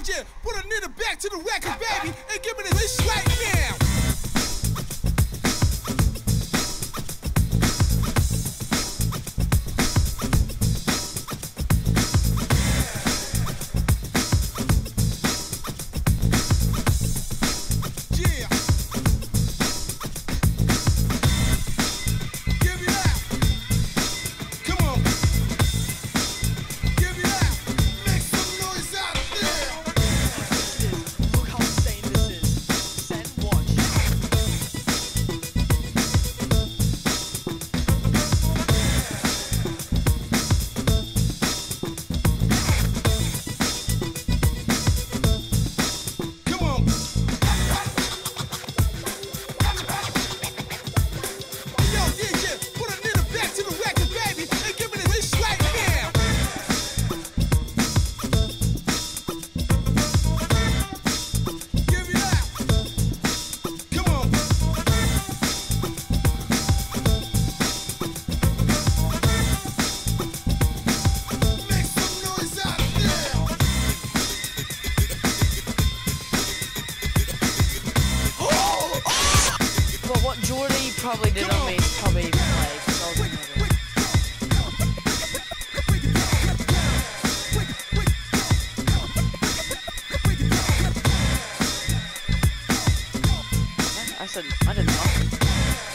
DJ, put a nigga back to the record, baby, and give me this right now. Probably did on me, probably like I said I didn't know.